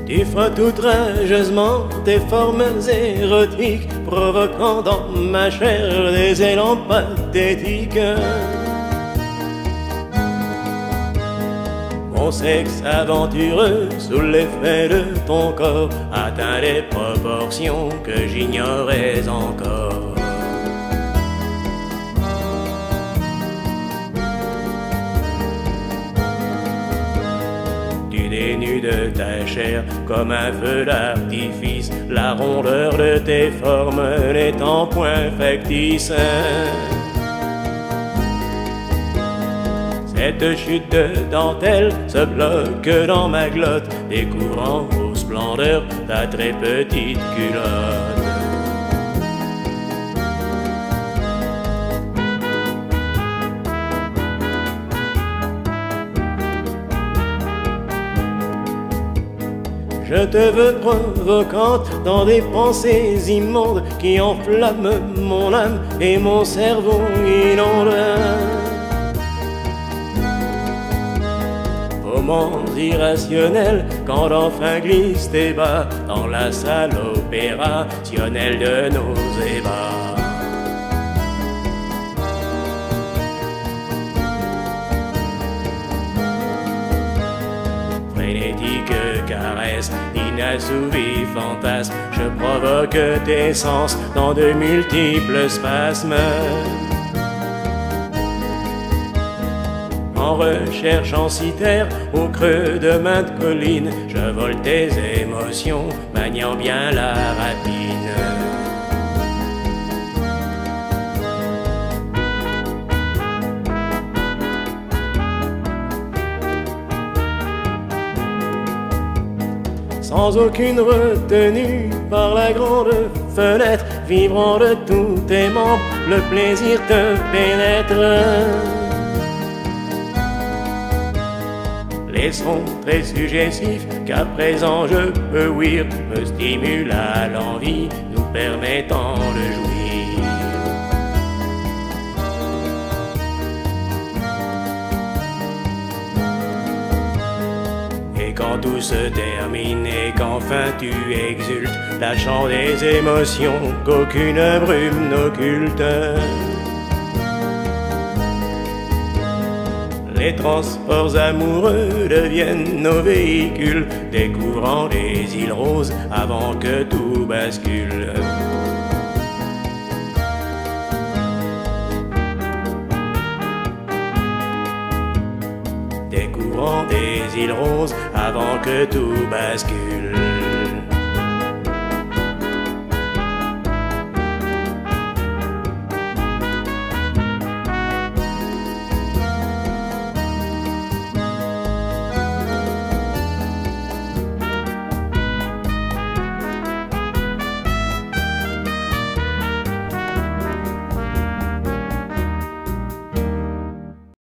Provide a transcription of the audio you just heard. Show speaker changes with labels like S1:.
S1: Tu frottes outrageusement tes formes érotiques, provoquant dans ma chair des élans pathétiques. Mon sexe aventureux, sous l'effet de ton corps, atteint des proportions que j'ignorais encore. Tu dénudes ta chair comme un feu d'artifice, la rondeur de tes formes n'étant point factice. Cette chute de dentelle se bloque dans ma glotte, découvrant aux splendeurs ta très petite culotte. Je te veux provocante dans des pensées immondes qui enflamment mon âme et mon cerveau inonde. Moments irrationnels quand enfin glissent tes bas dans la salle opérationnelle de nos ébats. Frénétique caresse, inassouvi fantasme, je provoque tes sens dans de multiples spasmes. En recherchant si terre au creux de maintes collines, je vole tes émotions, maniant bien la rapine. Sans aucune retenue, par la grande fenêtre, vibrant de tous tes membres, le plaisir te pénètre. Les sons très suggestifs qu'à présent je peux ouïr me stimulent à l'envie, nous permettant de jouir. Et quand tout se termine et qu'enfin tu exultes, lâchant des émotions qu'aucune brume n'occulte, les transports amoureux deviennent nos véhicules, découvrant les îles roses avant que tout bascule. Découvrant des îles roses avant que tout bascule.